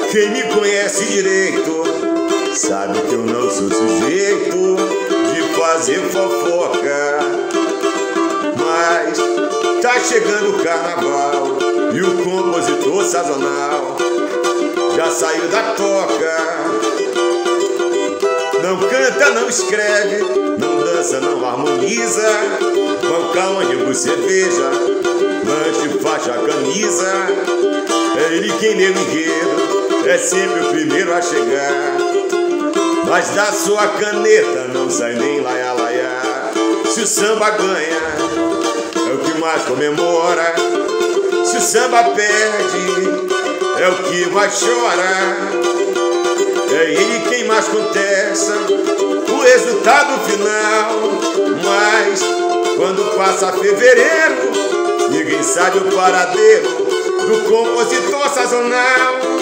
Quem me conhece direito sabe que eu não sou sujeito de fazer fofoca. Mas tá chegando o carnaval e o compositor sazonal já saiu da toca. Não canta, não escreve, não dança, não harmoniza. Banca, ônibus, cerveja, lanche, faixa, camisa. É ele quem lê o enredo, é sempre o primeiro a chegar. Mas da sua caneta não sai nem laia-laia. Se o samba ganha, é o que mais comemora. Se o samba perde, é o que mais chora. É ele quem mais contesta o resultado final. Mas quando passa fevereiro, ninguém sabe o paradeiro do compositor sazonal.